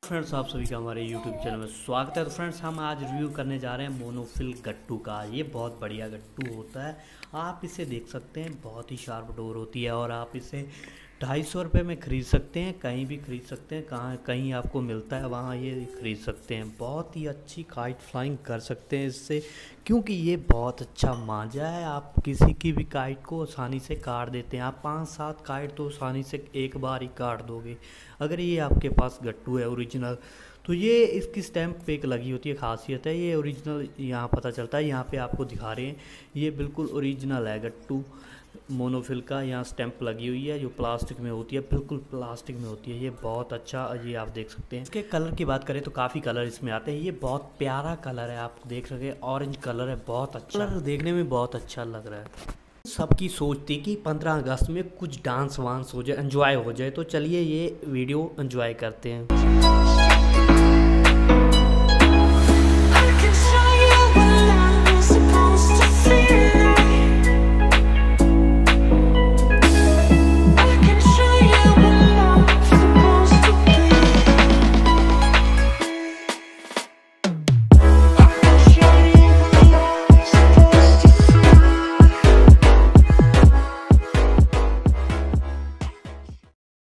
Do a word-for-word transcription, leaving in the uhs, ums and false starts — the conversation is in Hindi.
फ्रेंड्स, आप सभी का हमारे यूट्यूब चैनल में स्वागत है। तो फ्रेंड्स, हम आज रिव्यू करने जा रहे हैं मोनोफिल गट्टू का। ये बहुत बढ़िया गट्टू होता है। आप इसे देख सकते हैं, बहुत ही शार्प डोर होती है और आप इसे ढाई सौ रुपये में ख़रीद सकते हैं। कहीं भी ख़रीद सकते हैं, कहाँ कहीं आपको मिलता है वहाँ ये ख़रीद सकते हैं। बहुत ही अच्छी काइट फ्लाइंग कर सकते हैं इससे, क्योंकि ये बहुत अच्छा मांझा है। आप किसी की भी काइट को आसानी से काट देते हैं। आप पाँच सात काइट तो आसानी से एक बार ही काट दोगे। अगर ये आपके पास गट्टू है ओरिजिनल, तो ये इसकी स्टैम्प पे एक लगी होती है, खासियत है ये ओरिजिनल यहाँ पता चलता है। यहाँ पे आपको दिखा रहे हैं, ये बिल्कुल ओरिजिनल है गट्टू मोनोफिल का। यहाँ स्टैम्प लगी हुई है जो प्लास्टिक में होती है, बिल्कुल प्लास्टिक में होती है। ये बहुत अच्छा, ये आप देख सकते हैं। इसके कलर की बात करें तो काफ़ी कलर इसमें आते हैं। ये बहुत प्यारा कलर है, आप देख सके ऑरेंज कलर है, बहुत अच्छा कलर, देखने में बहुत अच्छा लग रहा है। सबकी सोच थी कि पंद्रह अगस्त में कुछ डांस वांस हो जाए, एंजॉय हो जाए। तो चलिए ये वीडियो एंजॉय करते हैं।